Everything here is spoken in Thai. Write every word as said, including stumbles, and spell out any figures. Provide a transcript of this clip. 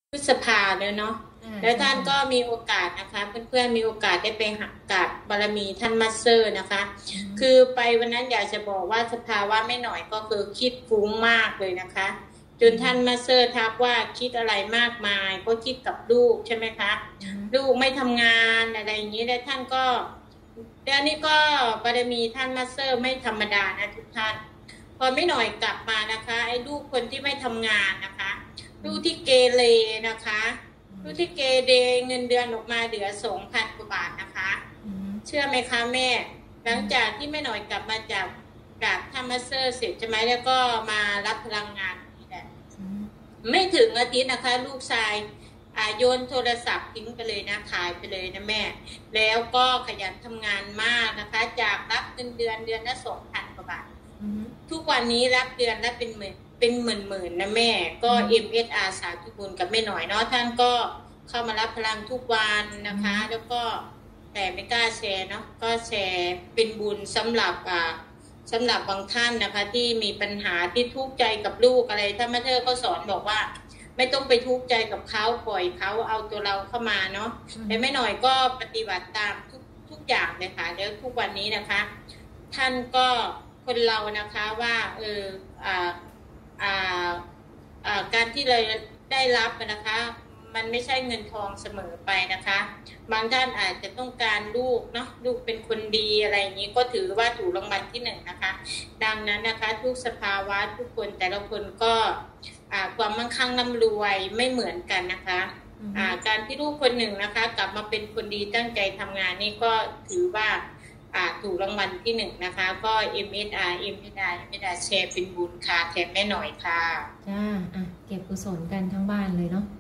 พฤษภาเลยเนาะแล้วท่านก็มีโอกาสนะคะเพื่อนๆมีโอกาสได้ไปหักกราบบารมีท่านมัสเซอร์นะคะคือไปวันนั้นอยากจะบอกว่าสภาวะไม่หน่อยก็คือคิดฟุ้งมากเลยนะคะจนท่านมัสเซอร์ทักว่าคิดอะไรมากมายก็คิดกับลูกใช่ไหมคะลูกไม่ทำงานอะไรอย่างนี้แล้วท่านก็แล้วนี่ก็บารมีท่านมัสเซอร์ไม่ธรรมดานะทุกท่านพอไม่หน่อยกลับมานะคะไอ้ลูกคนที่ไม่ทำงานนะคะลูกที่เกเรนะคะลูกที่เกเรเงินเดือนออกมาเหลือสองพันกว่าบาทนะคะเชื่อไหมคะแม่หลังจากที่แม่หน่อยกลับมาจากกับท่านมัสเซอร์เสร็จใช่ไหมแล้วก็มารับพลังงานนี่แหละไม่ถึงอาทิตย์นะคะลูกชายโยนโทรศัพท์ทิ้งไปเลยนะขายไปเลยนะแม่แล้วก็ขยันทำงานมากนะคะจากรับเงินเดือนเดือนละสองพันกว่าบาททุกวันนี้รับเดือนละเป็นหมื่นเป็นหมื่นๆนะแม่ก็ เอ็ม เอส อาร์ สาธุบุญกับแม่หน่อยเนาะท่านก็เข้ามารับพลังทุกวันนะคะแล้วก็แต่ไม่กล้าแชร์เนาะก็แชร์เป็นบุญสำหรับอ่าสำหรับบางท่านนะคะที่มีปัญหาที่ทุกข์ใจกับลูกอะไรท่านมาเธอก็สอนบอกว่าไม่ต้องไปทุกข์ใจกับเขาปล่อยเขาเอาตัวเราเข้ามาเนาะแต่แม่หน่อยก็ปฏิบัติตามทุกทุกอย่างเลยค่ะแล้วทุกวันนี้นะคะท่านก็คนเรานะคะว่าเอออ่าอ่าอ่าการที่เราได้รับนะคะมันไม่ใช่เงินทองเสมอไปนะคะบางท่านอาจจะต้องการลูกเนาะลูกเป็นคนดีอะไรอย่างนี้ก็ถือว่าถูกรางวัลที่หนึ่งนะคะดังนั้นนะคะทุกสภาวะทุกคนแต่ละคนก็ความมั่งคั่งร่ำรวยไม่เหมือนกันนะคะการที่ลูกคนหนึ่งนะคะกลับมาเป็นคนดีตั้งใจทำงานนี่ก็ถือว่าถูกรางวัลที่หนึ่งนะคะก็ เอ็ม เอส อาร์ เอ็ม เอส อาร์ เอ็ม เอส อาร์ แชร์เป็นบุญค่ะแทนแม่หน่อยค่ะจ้าอ่ะเก็บกุศลกันทั้งบ้านเลยเนาะ